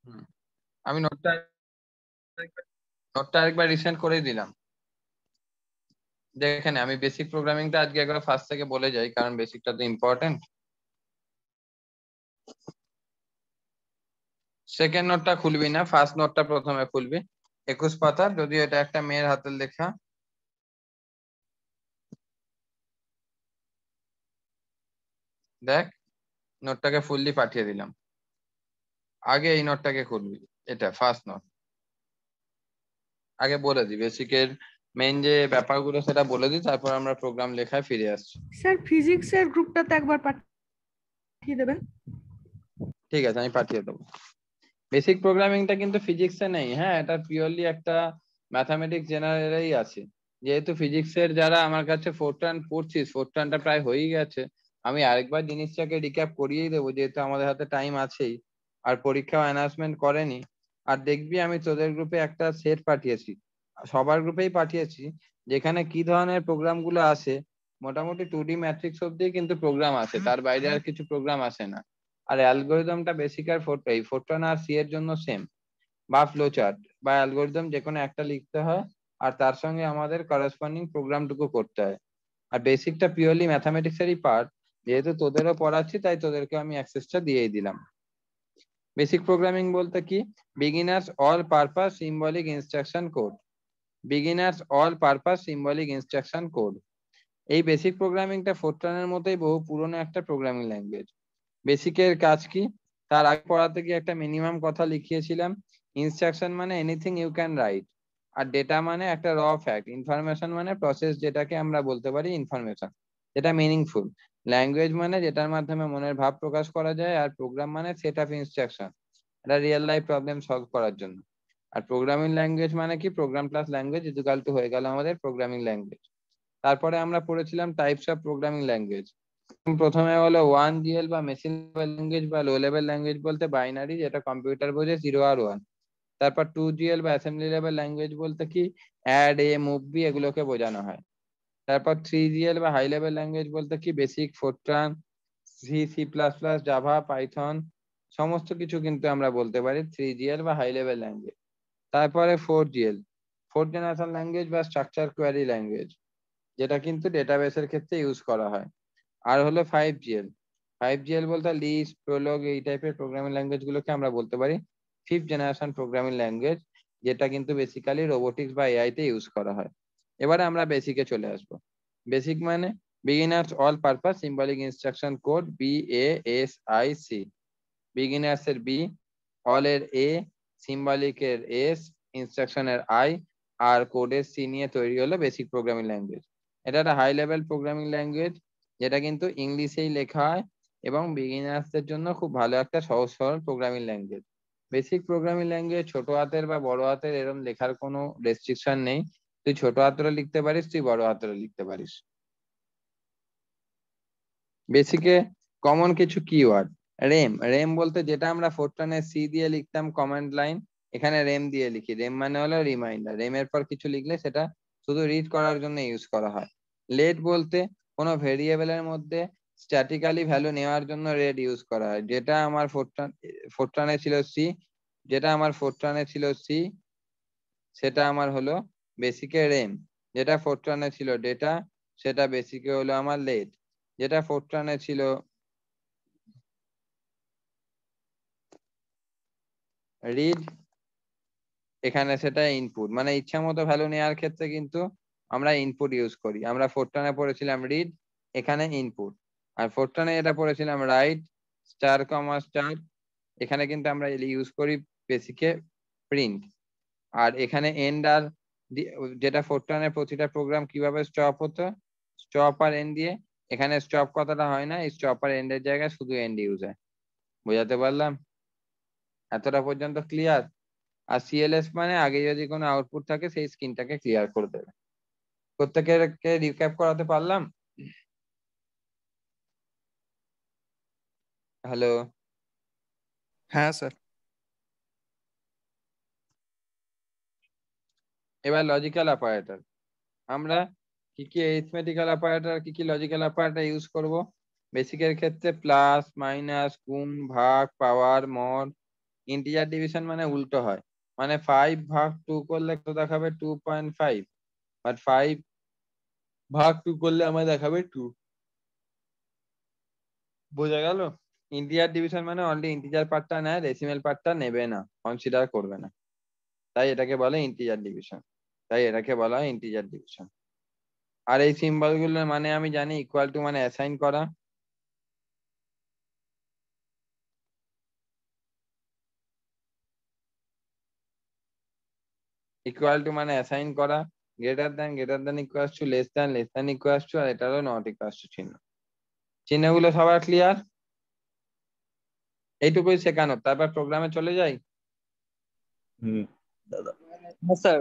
আমি নোটটা আরেকবার রিসেন্ড করে দিলাম। দেখেন আমি বেসিক প্রোগ্রামিংটা আজকে একবার ফার্স্ট থেকে বলে যাই, কারণ বেসিকটা তো ইম্পর্টেন্ট। সেকেন্ড নোটটা খুলবি না, ফার্স্ট নোটটা প্রথমে খুলবি। 21 পাতা, যদিও এটা একটা মেয়ের হাতের লেখা। দেখ, নোটটাকে ফুললি পাঠিয়ে দিলাম। আগে এই নোটটাকে খুলবি, এটা ফার্স্ট নোট। আগে বলে দি বেসিকের মেইন যে ব্যাপারগুলো সেটা বলে দিই, তারপর আমরা প্রোগ্রাম লেখায় ফিরে আসছি। স্যার ফিজিক্সের গ্রুপটাতে একবার পাঠিয়ে দেবেন। ঠিক আছে, আমি পাঠিয়ে দেবো। বেসিক প্রোগ্রামিংটা কিন্তু ফিজিক্সে নেই, হ্যাঁ, এটা পিওরলি একটা ম্যাথামেটিক্স জেনারেলেই আছে। যেহেতু ফিজিক্সের যারা আমার কাছে ফোরট্রান পড়ছিস, ফোরট্রানটা প্রায় হয়েই গেছে। আমি আরেকবার জিনিসটাকে রিক্যাপ করিয়েই দেবো, যেহেতু আমাদের হাতে টাইম আছেই, আর পরীক্ষাও অ্যানাউন্সমেন্ট করেনি। আর দেখবি আমি তোদের গ্রুপে একটা সেট পাঠিয়েছি, সবার গ্রুপেই পাঠিয়েছি, যেখানে কি ধরনের প্রোগ্রাম গুলো আসে। মোটামুটি 2D ম্যাট্রিক্স অব্দি কিন্তু প্রোগ্রাম আসে, তার বাইরে আর কিছু প্রোগ্রাম আসে না। আর অ্যালগোরিদমটা বেসিক আর ফোরট্রান আর সি এর জন্য সেম, বা ফ্লো চার্ট বা অ্যালগোরিদম যে কোনো একটা লিখতে হয়, আর তার সঙ্গে আমাদের করেসপন্ডিং প্রোগ্রামটুকু করতে হয়। আর বেসিকটা পিওরলি ম্যাথামেটিক্সেরই পার্ট, যেহেতু তোদেরও পড়াচ্ছি তাই তোদেরকে আমি অ্যাক্সেসটা দিয়েই দিলাম। বেসিক প্রোগ্রামিং বলতে কি? Beginners all purpose symbolic instruction code. Beginners all purpose symbolic instruction code. এই বেসিক প্রোগ্রামিংটা ফোরট্রানের মতোই বহু পুরনো একটা প্রোগ্রামিং ল্যাঙ্গুয়েজ। বেসিকের কাজ কি? তার আগে পড়াতে গিয়ে একটা মিনিমাম কথা লিখিয়েছিলাম। ইনস্ট্রাকশন মানে এনিথিং ইউ ক্যান রাইট, আর ডেটা মানে একটা র ফ্যাক্ট, ইনফরমেশন মানে প্রসেস, যেটাকে আমরা বলতে পারি ইনফরমেশন, যেটা মিনিংফুল। ল্যাঙ্গুয়েজ মানে যেটার মাধ্যমে মনের ভাব প্রকাশ করা যায়, আর প্রোগ্রাম মানে সেট অফ ইনস্ট্রাকশন, এটা রিয়েল লাইফ প্রবলেম সলভ করার জন্য। আর প্রোগ্রামিং ল্যাঙ্গুয়েজ মানে কি? Program plus language equal to হয়ে গেল আমাদের প্রোগ্রামিং ল্যাঙ্গুয়েজ। তারপরে আমরা পড়েছিলাম টাইপস অফ প্রোগ্রামিং ল্যাঙ্গুয়েজ। প্রথমে হলো 1GL বা মেশিন লেভেল ল্যাঙ্গুয়েজ বা লো লেভেল ল্যাঙ্গুয়েজ বলতে বাইনারি, যেটা কম্পিউটার বোঝে 0 আর 1। তারপর 2GL বা অ্যাসেম্বলি লেভেল ল্যাঙ্গুয়েজ বলতে কি অ্যাড এ মুভ বি এগুলোকে বোঝানো হয়। তারপর 3GL বা হাই লেভেল ল্যাঙ্গুয়েজ বলতে কি বেসিক, ফোরট্রান, সি, সি++, জাভা, পাইথন, সমস্ত কিছু কিন্তু আমরা বলতে পারি 3GL বা হাই লেভেল ল্যাঙ্গুয়েজ। তারপরে 4GL, ফোর্থ জেনারেশন ল্যাঙ্গুয়েজ বা স্ট্রাকচার কোয়ারি ল্যাঙ্গুয়েজ, যেটা কিন্তু ডেটাবেসের ক্ষেত্রে ইউজ করা হয়। আর হলো 5GL। 5GL বলতে লিস্ট, প্রোলগ, এই টাইপের প্রোগ্রামিং ল্যাঙ্গুয়েজ গুলোকে আমরা বলতে পারি ফিফথ জেনারেশন প্রোগ্রামিং ল্যাঙ্গুয়েজ, যেটা কিন্তু বেসিক্যালি রোবোটিক্স বা এআই তে ইউজ করা হয়। এবারে আমরা বেসিকে চলে আসবো। বেসিক মানে beginners all purpose symbolic instruction code, BASIC। Beginners এর বি, অল এর এ, সিম্বলিক এর এস, ইনস্ট্রাকশন এর আই, আর কোডের সি নিয়ে তৈরি হলো বেসিক প্রোগ্রামিং ল্যাঙ্গুয়েজ। এটা একটা হাই লেভেল প্রোগ্রামিং ল্যাঙ্গুয়েজ, যেটা কিন্তু ইংলিশেই লেখা হয়, এবং বিগিনার্সদের জন্য খুব ভালো একটা সহজ সরল programming language. BASIC programming language ছোট হাতের বা বড় হাতের এরকম লেখার কোনো রেস্ট্রিকশন নেই। তুই ছোট হাতেরও লিখতে পারিস, তুই বড় হাতেরও লিখতে পারিস। বেসিকে কমন কিছু কিওয়ার্ড। রেম, রেম বলতে যেটা আমরা ফোরট্রানে সি দিয়ে লিখতাম কমান্ড লাইন, এখানে রেম দিয়ে লিখি। রেম মানে হলো রিমাইন্ডার, রেমের পর কিছু লিখলে সেটা শুধু রিড করার জন্য ইউজ করা হয়। লেট বলতে কোনো ভেরিয়েবলের মধ্যে স্ট্যাটিক্যালি ভ্যালু নেওয়ার জন্য রেড ইউজ করা হয়। যেটা আমার ফোরট্রানে ছিল সি, যেটা আমার ফোরট্রানে ছিল সি, সেটা আমার হলো বেসিকে রেম। যেটা ফোরট্রানে ছিল ডেটা, সেটা বেসিকে হলো আমার লেট। যেটা ফোরট্রানে ছিল রিড, এখানে সেটা ইনপুট, মানে ইচ্ছা মতো ভ্যালু নেওয়ার ক্ষেত্রে কিন্তু আমরা ইনপুট ইউজ করি। আমরা ফোরট্রানে পড়েছিলাম রিড, এখানে ইনপুট। আর ফোরট্রানে এটা পড়েছিলাম রাইট, স্টার কমা স্টার, এখানে কিন্তু আমরা ইউজ করি বেসিকে প্রিন্ট। আর এখানে এন্ড আর যেটা ফোরট্রানের প্রতিটা প্রোগ্রাম কিভাবে স্টপ হতো, স্টপ আর এন্ড দিয়ে। এখানে স্টপ কথাটা হয় না, স্টপ আর এন্ড এর জায়গায় শুধু এন্ড ইউজ হয়। বোঝাতে পারলাম? এতটা পর্যন্ত ক্লিয়ার? আর সিএলএস মানে আগে যদি কোনো আউটপুট থাকে সেই স্ক্রিনটাকে ক্লিয়ার করে দেবে। প্রত্যেকেরকে রিক্যাপ করাতে পারলাম? হ্যালো? হ্যাঁ স্যার। এবার লজিক্যাল অপারেটর। আমরা কি কি এরিথমেটিক্যাল অপারেটর, কি কি লজিক্যাল অপারেটর ইউজ করব? বেসিকের ক্ষেত্রে প্লাস, মাইনাস, গুণ, ভাগ, পাওয়ার, মড, ইন্টিজার ডিভিশন মানে উল্টো হয়, মানে 5 ভাগ 2 করলে কত দেখাবে 2.5, আর 5 ভাগ 2 করলে আমার দেখাবে 2। বোঝা গেল? ইন্টিজার ডিভিশন মানে অনলি ইন্টিজার পার্টটা নেয়, ডেসিমেল পার্টটা নেবে না, কনসিডার করবে না, তাই এটাকে বলে ইন্টিজার ডিভিশন। তাই এটাকে বলা হয় ইন্টিজার ডিভিশন। আর এই সিম্বল গুলোর মানে আমি জানি, ইকুয়াল টু মানে অ্যাসাইন করা, ইকুয়াল টু মানে অ্যাসাইন করা, greater than equals to, less than equals to, আর এটা হলো নট ইকুয়ালস টু চিহ্ন। চিহ্নগুলো সবার ক্লিয়ার? এইটুকুই শেখানো, তারপর প্রোগ্রামে চলে যাই। দাদা হ্যাঁ স্যার।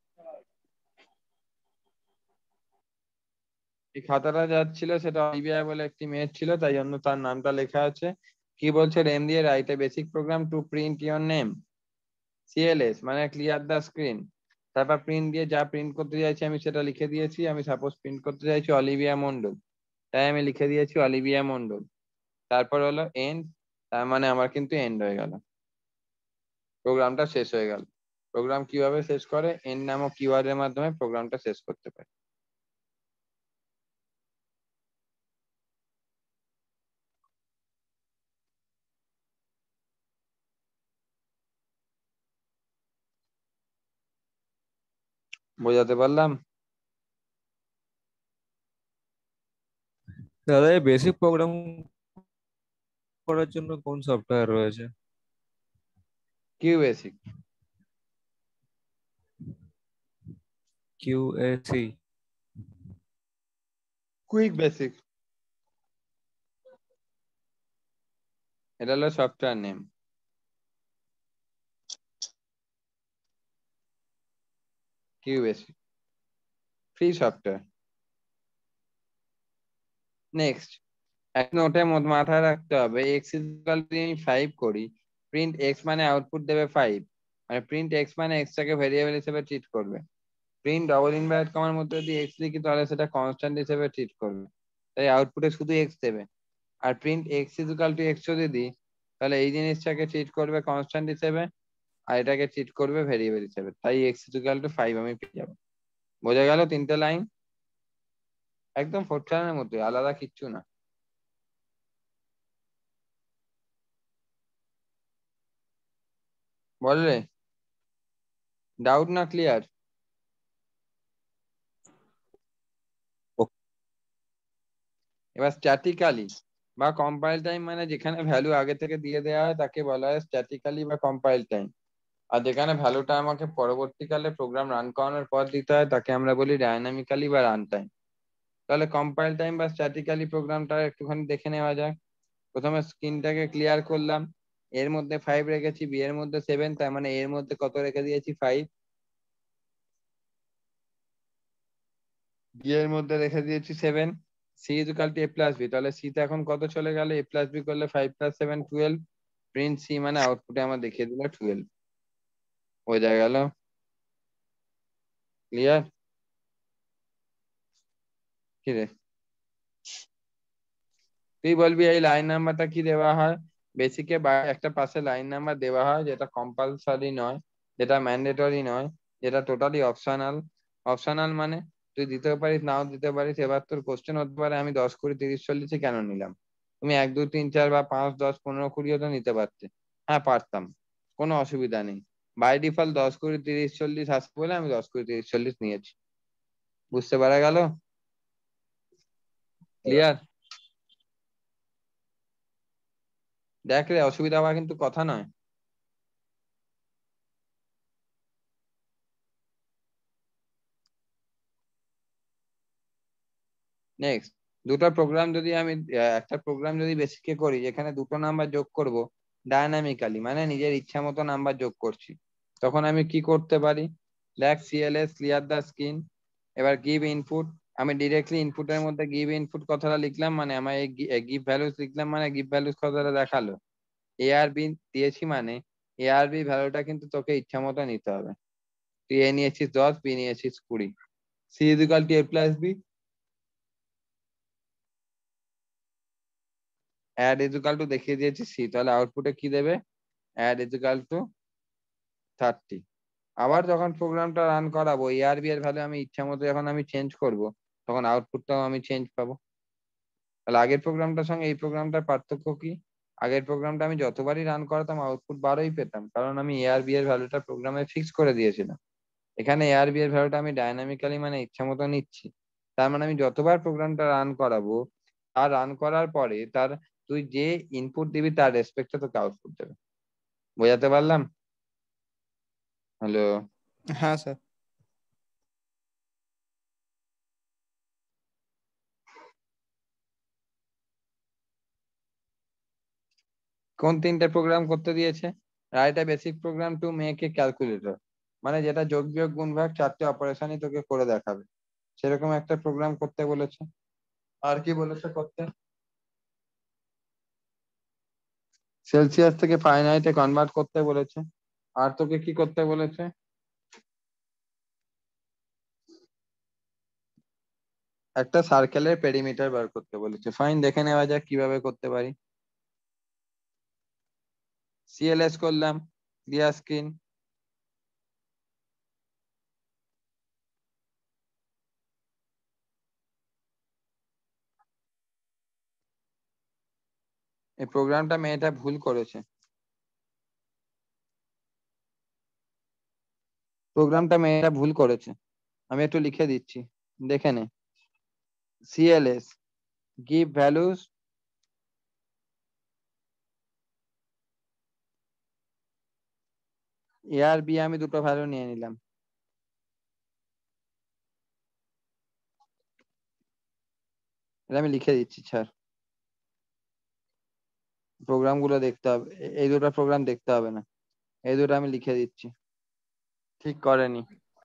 এই খাতাটা যাচ্ছিল সেটা অলিভিয়া বলে একটি মেয়ের ছিল, তাই জন্য তার নামটা লেখা আছে। কি বলছে? রেম দিয়ে write a BASIC program to print your name. CLS মানে ক্লিয়ার দ্য স্ক্রিন। তারপর প্রিন্ট দিয়ে যা প্রিন্ট করতে চাইছি আমি সেটা লিখে দিয়েছি। আমি সাপোজ প্রিন্ট করতে চাইছি অলিভিয়া মন্ডল, তাই আমি লিখে দিয়েছি অলিভিয়া মন্ডল। তারপর হলো এন্ড, তার মানে আমার কিন্তু এন্ড হয়ে গেল, প্রোগ্রামটা শেষ হয়ে গেল। প্রোগ্রাম কিভাবে শেষ করে? এন্ড নামক কিওয়ার্ডের মাধ্যমে প্রোগ্রামটা শেষ করতে পারে। বোঝাতে পারলাম? দাদা এই বেসিক প্রোগ্রাম করার জন্য কোন সফটওয়্যার রয়েছে? Q BASIC. QAC? Quick BASIC, এটা হলো software name. Q BASIC free software. Next, এক নোটে মাথায় রাখতে হবে, এক্স ইকুয়াল টু আমি 5 করি, প্রিন্ট এক্স মানে আউটপুট দেবে 5, মানে প্রিন্ট এক্স মানে এক্সটাকে ভেরিয়েবল হিসেবে ট্রিট করবে। প্রিন্ট ডবল ইনভার্টেড কমার মধ্যে যদি এক্স লিখি তাহলে সেটা কনস্ট্যান্ট হিসেবে ট্রিট করবে, তাই আউটপুটে শুধু এক্স দেবে। আর print X equal to X যদি দিই তাহলে এই জিনিসটাকে ট্রিট করবে কনস্ট্যান্ট হিসেবে, আর এটাকে ট্রিট করবে ভেরিয়েবল হিসেবে, তাই এক্স ইকুয়াল টু 5 আমি পেয়ে যাবো। বোঝা গেল 3টে লাইন? একদম ফোরট্রানের মধ্যে, আলাদা কিচ্ছু না। বললে? ডাউট না ক্লিয়ার? এবার স্ট্যাটিক্যালি বা কম্পাইল টাইম মানে যেখানে ভ্যালু আগে থেকে দিয়ে দেওয়া হয় তাকে বলা হয় স্ট্যাটিক্যালি বা কম্পাইল টাইম, আর যেখানে ভ্যালুটা আমাকে পরবর্তীকালে প্রোগ্রাম রান করানোর পর দিতে হয় তাকে আমরা বলি ডাইনামিক্যালি বা রান টাইম। তাহলে কম্পাইল টাইম বা স্ট্যাটিক্যালি প্রোগ্রামটা একটুখানি দেখে নেওয়া যাক। প্রথমে স্ক্রিনটাকে ক্লিয়ার করলাম, এর মধ্যে 5 রেখেছি, বি এর মধ্যে 7, তার মানে এর মধ্যে কত রেখে দিয়েছি 5, বি এর মধ্যে রেখে দিয়েছি 7, C equal to A plus B, তাহলে সি তে এখন কত চলে গেল? এ প্লাস বি করলে 5 প্লাস 7 12, প্রিন্ট সি মানে আউটপুটে আমার দেখিয়ে দিল 12। বোঝা গেল? ক্লিয়ার? কি রে, তুই বলবি এই লাইন নাম্বারটা কি দেওয়া হয়? বেসিকে একটা পাশে লাইন নাম্বার দেওয়া হয়, যেটা কম্পালসারি নয়, যেটা ম্যান্ডেটরি নয়, যেটা টোটালি অপশনাল। অপশনাল মানে তুই দিতেও পারিস নাও দিতে পারিস। এবার তোর কোশ্চেন হতে পারে আমি 10 20 30 40 কেন নিলাম, তুমি 1 2 3 4 বা 5 10 15 20 তো নিতে পারতে। হ্যাঁ পারতাম, কোনো অসুবিধা নেই। বাই ডিফল্ট 10 20 30 40 আসবে বলে আমি 10 20 30 40 নিয়েছি। বুঝতে পারা গেল? ক্লিয়ার? দেখ রে, অসুবিধা হওয়া কিন্তু কথা নয়। নেক্সট, দুটো প্রোগ্রাম যদি আমি একটা প্রোগ্রাম যদি বেসিকে করি যেখানে দুটো নাম্বার যোগ করব ডায়নামিক্যালি, মানে নিজের ইচ্ছা মতো নাম্বার যোগ করছি, তখন আমি কি করতে পারি? দেখ, সিএলএস ক্লিয়ার দ্য স্ক্রিন, এবার গিভ ইনপুট। আমি ডিরেক্টলি ইনপুটের মধ্যে গিভ ইনপুট কথাটা লিখলাম, মানে আমার গিভ ভ্যালুস লিখলাম, মানে গিভ ভ্যালুস কথাটা দেখালো। এ আর বি দিয়েছি মানে এ আর বি ভ্যালুটা কিন্তু তোকে ইচ্ছা মতো নিতে হবে। তুই এ নিয়েছিস 10, বি নিয়েছিস 20, C equal to A plus B, add equal to দেখিয়ে দিয়েছি সি, তাহলে আউটপুটে কি দেবে? Add equal to 30। আবার যখন প্রোগ্রামটা রান করাবো এআরবি এর ভ্যালু আমি ইচ্ছা মতো যখন আমি চেঞ্জ করব, তখন আউটপুটটাও আমি চেঞ্জ পাবো। তাহলে আগের প্রোগ্রামটার সঙ্গে এই প্রোগ্রামটার পার্থক্য কি? আগের প্রোগ্রামটা আমি যতবারই রান করাতাম আউটপুট 12ই পেতাম, কারণ আমি এআরবি এর ভ্যালুটা প্রোগ্রামে ফিক্স করে দিয়েছিলাম। এখানে এআরবি এর ভ্যালুটা আমি ডাইনামিক্যালি মানে ইচ্ছা মতো নিচ্ছি। তার মানে আমি যতবার প্রোগ্রামটা রান করাবো, আর রান করার পরে তার তুই যে ইনপুট দিবি তার রেসপেক্টে তোকে আউটপুট দেবে। বোঝাতে পারলাম? হ্যালো? হ্যাঁ স্যার। কোন তিনটে প্রোগ্রাম করতে দিয়েছে? Write a BASIC program to make a calculator, মানে যেটা যোগ বিয়োগ গুণ ভাগ 4টে অপারেশনই তোকে করে দেখাবে, সেরকম একটা প্রোগ্রাম করতে বলেছে। আর কি বলেছে করতে? সেলসিয়াস থেকে ফারেনহাইটে কনভার্ট করতে বলেছে। আর তোকে কি করতে বলেছে? একটা সার্কেলের পেরিমিটার বার করতে বলেছে। ফাইন, দেখে নেওয়া যাক কিভাবে করতে পারি। সিএলএস করলাম, ক্লিয়ার স্ক্রিন। এই প্রোগ্রামটা মেয়েটা ভুল করেছে। প্রোগ্রামটা মেয়েটা ভুল করেছে, আমি একটু লিখে দিচ্ছি, দেখে নে। সিএলএস give values এ আর বি, আমি দুটো ভ্যালু নিয়ে নিলাম। এটা আমি লিখে দিচ্ছি, ছাড়। প্রোগ্রাম গুলো দেখতে হবে, এই দুটো প্রোগ্রাম দেখতে হবে না, এই দুটো আমি লিখে দিচ্ছি। ঠিক করেনি।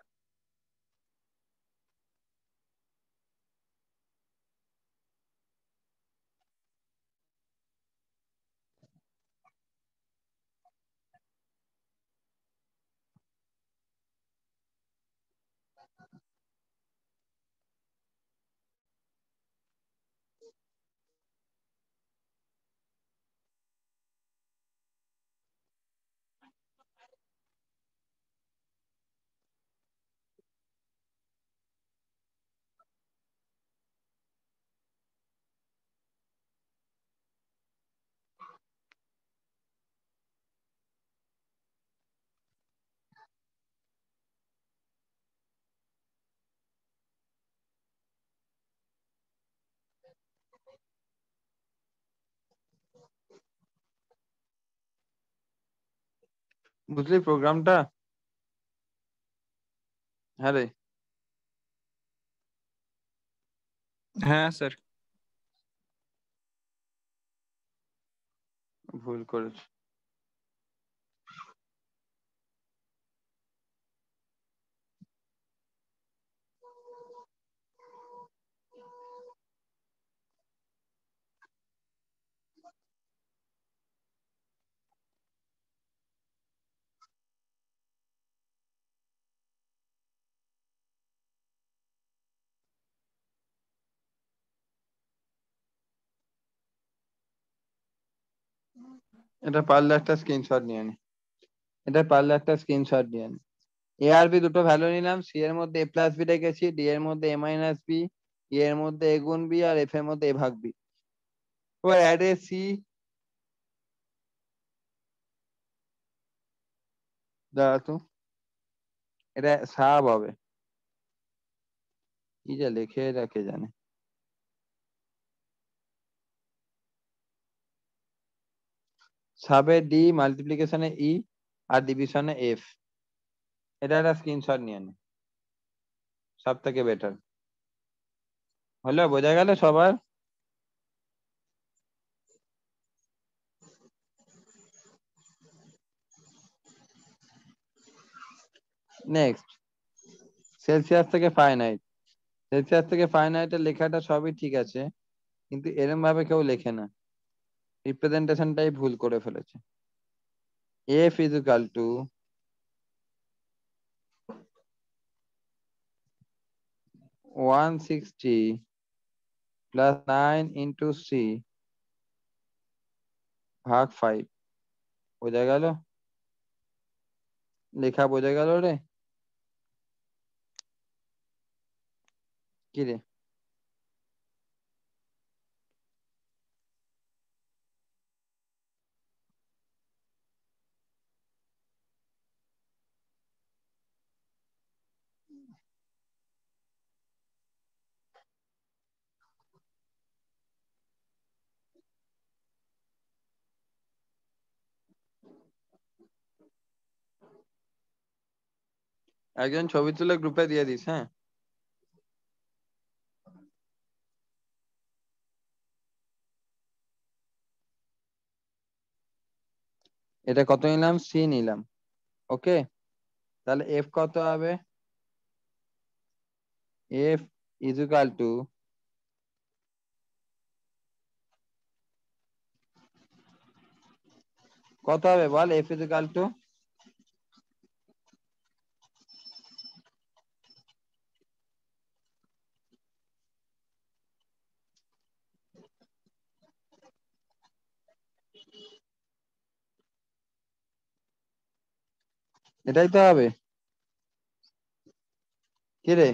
বুঝলি প্রোগ্রামটা? হ্যাঁ রে। হ্যাঁ স্যার। ভুল করেছে। এটা পারলে একটা স্ক্রিনশট নিয়ে নি, এটা পারলে একটা স্ক্রিনশট নিয়ে নি। এ আর বি দুটো ভ্যালু নিলাম, সি এর মধ্যে এ প্লাস বি রেখেছি, ডি এর মধ্যে এ মাইনাস বি, ই এর মধ্যে এ গুণ বি, আর এফ এর মধ্যে এ ভাগ বি। এবার অ্যাড এ সি, দাঁড়া তো, এটা সাব হবে, কি যা লিখে এটা কে জানে। সাবে ডি, মাল্টিপ্লিকেশনে ই, আর ডিভিশনে এফ। এটা একটা স্ক্রিনশট নিয়ে নে, সব থেকে বেটার হলো। বোঝা গেল সবার? নেক্সট, সেলসিয়াস থেকে ফারেনহাইট। সেলসিয়াস থেকে ফারেনহাইটের লেখাটা সবই ঠিক আছে, কিন্তু এরম ভাবে কেউ লেখে না, রিপ্রেজেন্টেশনটাই ভুল করে ফেলেছে। F is equal to 160 plus 9 into C ভাগ 5। বোঝা গেল? লেখা বোঝা গেল রে? কি রে? একজন ছবি তুলে গ্রুপে দিয়ে দিস, হ্যাঁ? এটা কত নিলাম? সি নিলাম। ওকে, তাহলে এফ কত হবে? এফ ইজুকাল টু কত হবে বল? এফ ইজুকাল টু এটাই তো হবে। কি রে,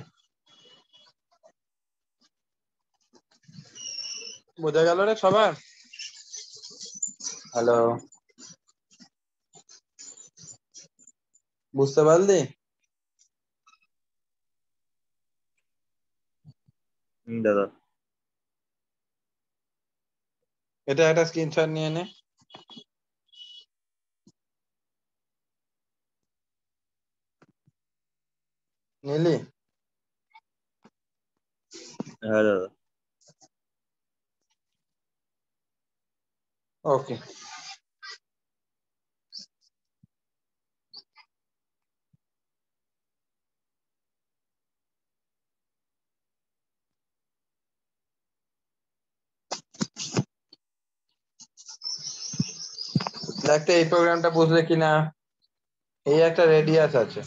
বোঝা গেল রে সবার? হ্যালো, বুঝতে পারলি? দাদা এটা একটা স্ক্রিনশট নিয়ে নে। নিলি? হ্যাঁ দাদা। ওকে, দেখতে এই প্রোগ্রামটা বুঝলে কিনা? এই একটা রেডিয়াস আছে,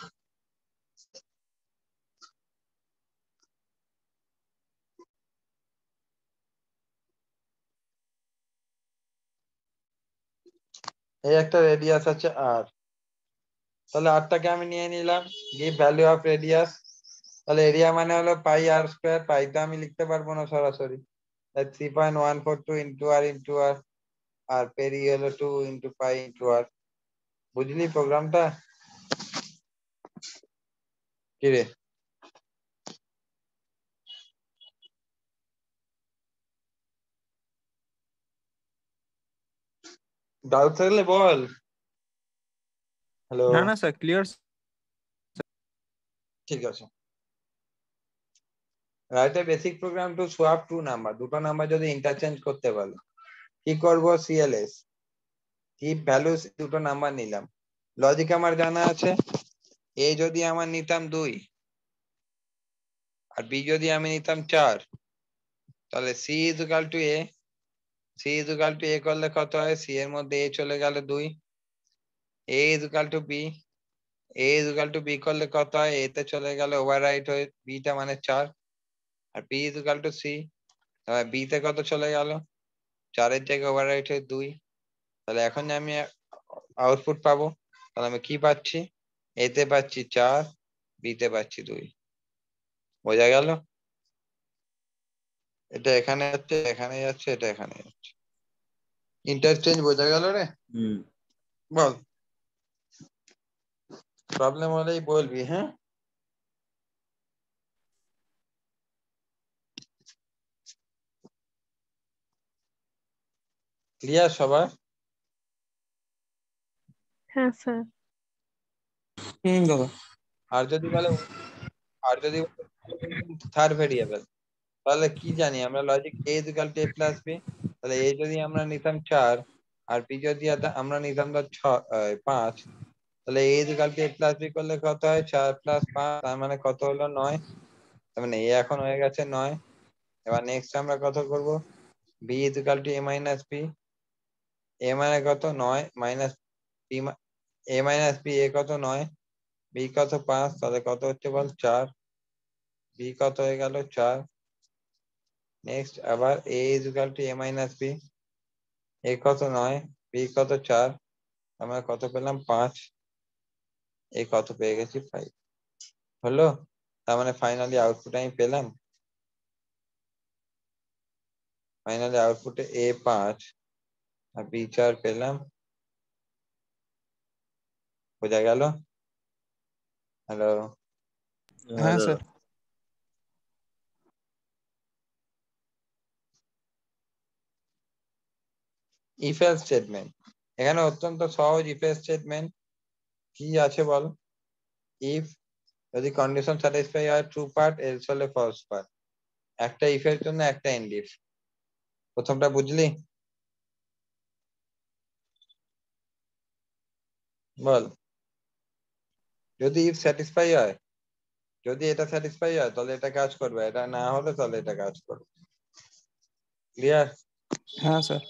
এই একটা রেডিয়াস আছে আর, তাহলে আরটাকে আমি নিয়ে নিলাম, গিভ ভ্যালু অফ রেডিয়াস। তাহলে এরিয়া মানে হলো পাই আর স্কোয়ার। পাইটা আমি লিখতে পারবো না সরাসরি, 3.142 ইন্টু আর ইন্টু আর, আর পেরি হলো 2 ইন্টু পাই ইন্টু আর। বুঝলি প্রোগ্রামটা? কি রে, ডাউট থাকলে বল। হ্যালো, না না স্যার, ক্লিয়ার। ঠিক আছে। Write a BASIC program to swap two number. দুটো নাম্বার যদি ইন্টারচেঞ্জ করতে বলে, কি করবো? সিএলএস কিপ ভ্যালুস, দুটো নাম্বার নিলাম। লজিক আমার জানা আছে। এ যদি আমার নিতাম 2 আর বি যদি আমি নিতাম 4, তাহলে C equal to A. C equal to A করলে কত হয়? সি এর মধ্যে এ চলে গেল 2। A equal to B. A equal to B করলে কত হয়? এ তে চলে গেল ওভার রাইট হয়ে বিটা মানে 4। আর B equal to C, B তে কত চলে গেল? 4 এর জায়গায় ওভার রাইট হয়ে 2। তাহলে এখন আমি আউটপুট পাবো। তাহলে আমি কি পাচ্ছি? এ তে পাচ্ছি 4, বি তে পাচ্ছি 2। বোঝা গেল? এটা এখানে যাচ্ছে, এখানে যাচ্ছে, এটা এখানে যাচ্ছে। ইন্টারচেঞ্জ বোঝা গেল রে? হুম। বল, প্রবলেম হলেই বলবি, হ্যাঁ? ক্লিয়ার সবার? হ্যাঁ স্যার। দাদা। আর যদি বলে, আর যদি থার্ড ভেরিয়েবল, তাহলে কি জানি আমরা? Logic A equal to A plus B. তাহলে এ যদি আমরা নিতাম 4 আর বি যদি আমরা নিতাম 5, তাহলে A equal to A plus B করলে কত হয়? 4 প্লাস 5, তার মানে কত হলো? 9। তার মানে এ এখন হয়ে গেছে 9। এবার নেক্সট আমরা কত করব? B equal to A minus B. A মানে কত? 9 minus B, A minus B. A কত? 9। বি কত? 5। তাহলে কত হচ্ছে বল? 4। বি কত হয়ে গেল? 4। নেক্সট আবার A equal to A minus B. A কত? 9, বি কত? 4। আমরা কত পেলাম 5, এই কত পেয়ে গেছি 5 হলো। তার মানে ফাইনালি আউটপুট আমি পেলাম, ফাইনালি আউটপুটে A5 আর B4 পেলাম। বোঝা গেল? হ্যালো, হ্যাঁ স্যার। ইফ এলস স্টেটমেন্ট, এখানে অত্যন্ত সহজ ইফ এলস স্টেটমেন্ট কি আছে বল? ইফ যদি কন্ডিশন স্যাটিসফাই হয় ট্রু পার্ট, এলস হলে ফলস পার্ট। একটা ইফ এর জন্য একটা এন্ড ইফ। প্রথমটা বুঝলি? বল। যদি ইফ স্যাটিসফাই হয়, যদি এটা স্যাটিসফাই হয় তাহলে এটা কাজ করবে, এটা না হলে তাহলে এটা কাজ করবে। ক্লিয়ার? হ্যাঁ স্যার।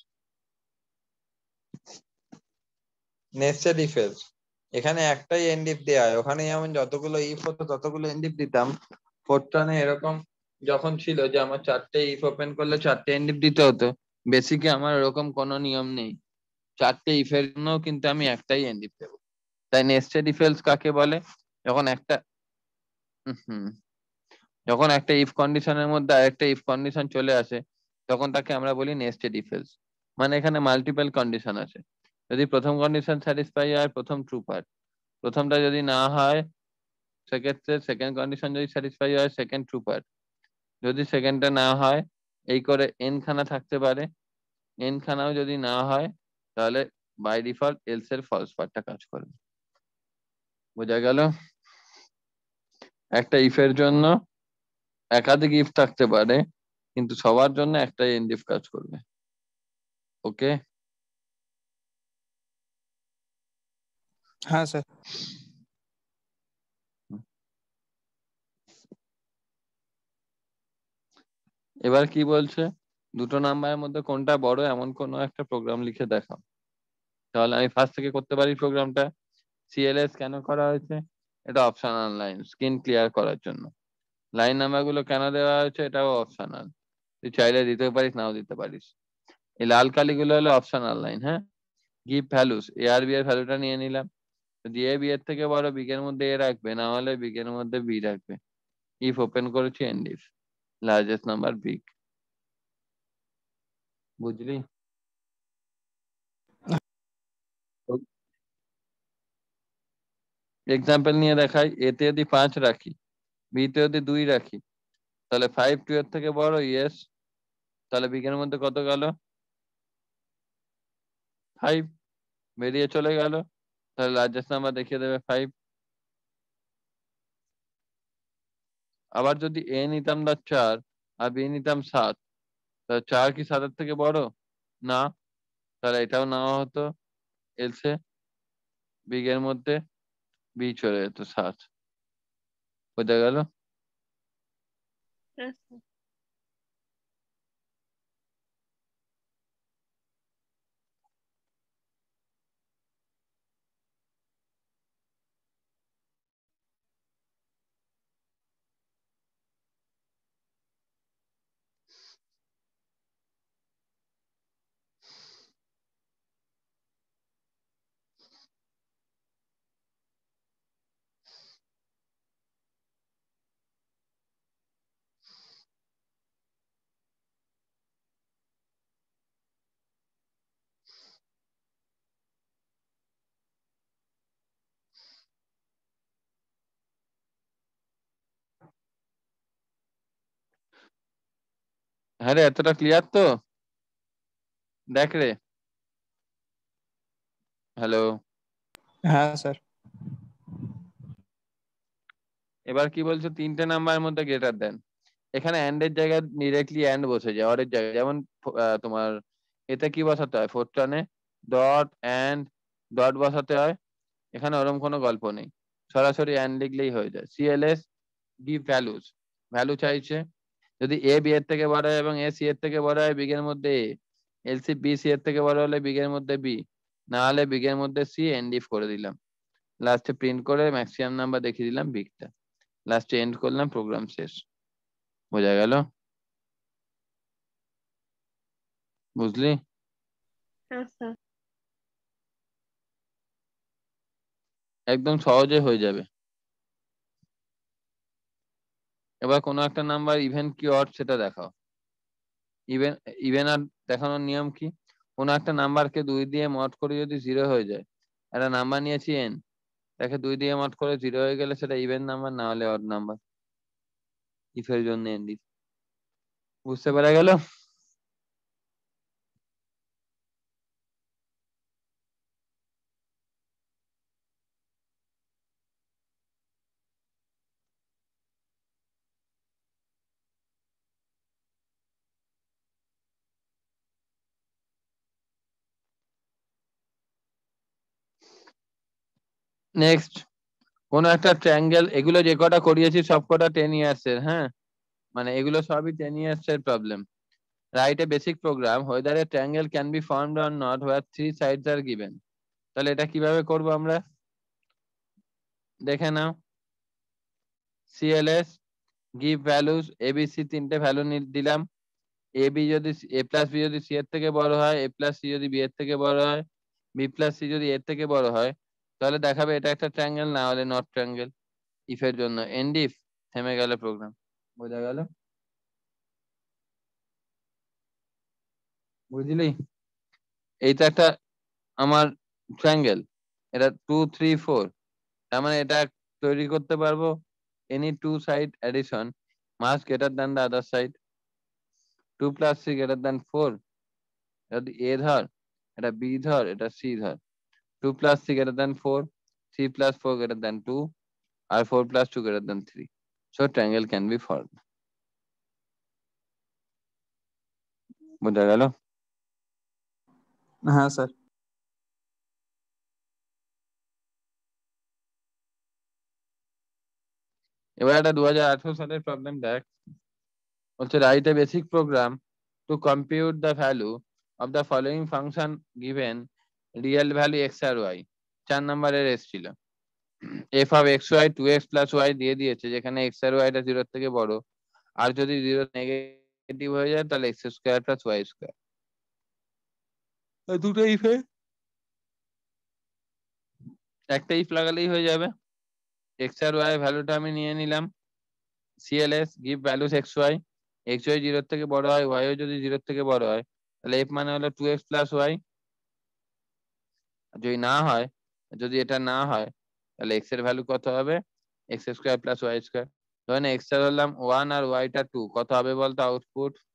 নেস্টেড ইফ এলস, এখানে একটাই এন্ড ইফ দেয়া হয়, ওখানে যেমন যতগুলো ইফ হতো ততগুলো এন্ড ইফ দিতাম। ফোরট্রানে এরকম যখন ছিল যে আমার 4টে ইফ ওপেন করলে 4টে এন্ড ইফ দিতে হতো, বেসিকে আমার এরকম কোনো নিয়ম নেই। 4টে ইফ এর জন্য কিন্তু আমি একটাই এন্ড ইফ দেবো। তাই নেস্টেড ইফ এলস কাকে বলে? যখন একটা হুম যখন একটা ইফ কন্ডিশনের মধ্যে আরেকটা ইফ কন্ডিশন চলে আসে, তখন তাকে আমরা বলি নেস্টেড ইফ এলস। মানে এখানে মাল্টিপল কন্ডিশন আছে। যদি প্রথম কন্ডিশন স্যাটিসফাই হয়, প্রথম ট্রু পার্ট। প্রথমটা যদি না হয়, সেক্ষেত্রে সেকেন্ড কন্ডিশন যদি স্যাটিসফাই হয়, সেকেন্ড ট্রু পার্ট। যদি সেকেন্ডটা না হয়, এই করে এন খানা থাকতে পারে। এন খানাও যদি না হয়, তাহলে বাই ডিফল্ট এলস এর ফলস পার্টটা কাজ করবে। বোঝা গেল? একটা ইফ এর জন্য একাধিক ইফ থাকতে পারে, কিন্তু সবার জন্য একটাই এন্ড ইফ কাজ করবে। ওকে? হ্যাঁ স্যার। এবার কি বলছে? দুটো নাম্বারের মধ্যে কোনটা বড় এমন কোন একটা প্রোগ্রাম লিখে দেখাও। তাহলে আমি ফার্স্ট থেকে করতে পারি প্রোগ্রামটা। সিএলএস কেন করা হয়েছে? এটা অপশনাল লাইন, স্ক্রিন ক্লিয়ার করার জন্য। লাইন নাম্বার গুলো কেন দেওয়া হয়েছে? এটাও অপশনাল, তুই চাইলে দিতে পারিস, নাও দিতে পারিস। এই লাল কালি গুলো হলো অপশনাল লাইন। হ্যাঁ, গিভ ভ্যালুস, এ আর বি এর ভ্যালুটা নিয়ে নিলাম। যদি এ বি এর থেকে বড়, বিগ এর মধ্যে এ রাখবে, না হলে বিগ এর মধ্যে বি রাখবে। ইফ ওপেন করেছি, end if largest number big. বুঝলি? এক্সাম্পল নিয়ে দেখাই। এতে যদি 5 রাখি, বি তে যদি 2 রাখি, তাহলে 5 2 এর থেকে বড়, ইয়েস। তাহলে বিগের মধ্যে কত গেল? 5 বেরিয়ে চলে গেল। তাহলে লার্জেস্ট নাম্বার দেখিয়ে দেবে 5। আবার যদি এ নিতাম 4 আর বি নিতাম 7, তাহলে 4 কি 7 এর থেকে বড়? না। তাহলে এটাও নেওয়া হতো এলসে, বিগের মধ্যে বি চলে যেত 7। বোঝা গেল? হ্যাঁ রে, এতটা ক্লিয়ার তো? দেখ রে। হ্যালো। হ্যাঁ স্যার। এবার কি বলছো? 3টে নাম্বারের মধ্যে গ্রেটার দেন। এখানে অ্যান্ড এর জায়গায় ডিরেক্টলি অ্যান্ড বসে যায়, অর এর জায়গায়। যেমন তোমার এতে কি বসাতে হয়? ফোরট্রানে ডট অ্যান্ড ডট বসাতে হয়। এখানে ওরকম কোনো গল্প নেই, সরাসরি অ্যান্ড লিখলেই হয়ে যায়। সিএলএস গিভ ভ্যালুস, ভ্যালু চাইছে। যদি এ বি এর থেকে বড় হয় এবং এ সি এর থেকে বড় হয়, বিগ এর মধ্যে এ। এলসি বি সি এর থেকে বড় হলে বিগ এর মধ্যে বি, না হলে বিগ এর মধ্যে সি। এন্ড ইফ করে দিলাম, লাস্টে প্রিন্ট করে ম্যাক্সিমাম নাম্বার দেখিয়ে দিলাম বিগটা, লাস্টে এন্ড করলাম, প্রোগ্রাম শেষ। বোঝা গেল? বুঝলি? হ্যাঁ স্যার। একদম সহজে হয়ে যাবে। এবার কোনো একটা নাম্বার ইভেন কি অড সেটা দেখাও। ইভেন ইভেন আর দেখানোর নিয়ম কি? কোনো একটা নাম্বারকে 2 দিয়ে মড করে যদি 0 হয়ে যায়, একটা নাম্বার নিয়েছি n, তাকে 2 দিয়ে মড করে 0 হয়ে গেলে সেটা ইভেন নাম্বার, না হলে অড নাম্বার। ইফের জন্য n দিই। বুঝতে পারা গেল? নেক্সট, কোন একটা ট্রায়াঙ্গেল, এগুলো যে কটা করিয়েছি সব কটা 10 ইয়ার্স এর, হ্যাঁ, মানে এগুলো সবই 10 ইয়ার্স এর problem. Write a BASIC program whether a triangle can be formed or not where 3 sides are given। তাহলে এটা কিভাবে করব আমরা, দেখে নাও। CLS give values ABC, তিনটে ভ্যালু দিলাম। AB যদি A প্লাস B যদি C এর থেকে বড় হয়, A প্লাস C যদি B এর থেকে বড় হয়, B প্লাস C যদি এর থেকে বড় হয়, তাহলে দেখাবে এটা একটা ট্রায়াঙ্গেল, না হলে নট ট্রায়াঙ্গেল। ইফের জন্য এন্ড ইফ, থেমে গেল প্রোগ্রাম। বোঝা গেল? বুঝলি? এইটা একটা আমার ট্রায়াঙ্গেল, এটা 2 3 4, তার মানে এটা তৈরি করতে পারবো any two side addition must greater than the other side। 2 plus 3 greater than 4, এটা A ধর, এটা B ধর, এটা C ধর। 2 plus 3 greater than 4, 3 plus 4 greater than 2, R 4 plus 2 greater than 3, so triangle can be formed। বোঝা গেল? হ্যাঁ sir. এবার একটা 2018 সালের প্রবলেম দেখ। বলছে write a BASIC program to compute the value of the following function given real value X আর Y. 4 নম্বরের এসেছিল। F of X Y 2x plus Y দিয়ে দিয়েছে, যেখানে এক্স আর ওয়াইটা 0 থেকে বড়, আর যদি 0 নেগেটিভ হয়ে যায় তাহলে x square plus y square. দুটো ইফে একটা ইফ লাগালেই হয়ে যাবে। এক্স আর ওয়াই ভ্যালুটা আমি নিয়ে নিলাম। CLS give values x y, x y 0 থেকে বড় হয়, ওয়াই যদি 0 থেকে বড় হয়, তাহলে এফ মানে হলো 2x প্লাস ওয়াই। যদি না হয়, যদি এটা না হয়, তাহলে এক্স এর ভ্যালু কত হবে, x square plus y square. ধরেন এক্স এর ধরলাম 1 আর ওয়াইটা 2, কত হবে বলতো আউটপুট?